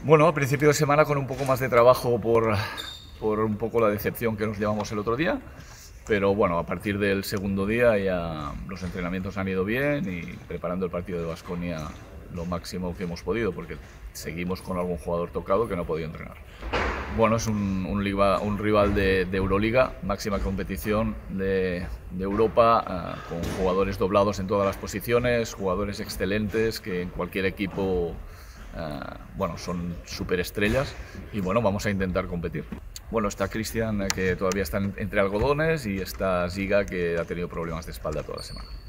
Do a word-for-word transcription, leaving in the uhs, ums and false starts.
Bueno, a principio de semana con un poco más de trabajo por, por un poco la decepción que nos llevamos el otro día, pero bueno, a partir del segundo día ya los entrenamientos han ido bien y preparando el partido de Baskonia lo máximo que hemos podido, porque seguimos con algún jugador tocado que no ha podido entrenar. Bueno, es un, un, liga, un rival de, de Euroliga, máxima competición de, de Europa, uh, con jugadores doblados en todas las posiciones, jugadores excelentes que en cualquier equipo uh, bueno, son superestrellas y bueno, vamos a intentar competir. Bueno, está Cristian, que todavía está entre algodones, y está Ziga, que ha tenido problemas de espalda toda la semana.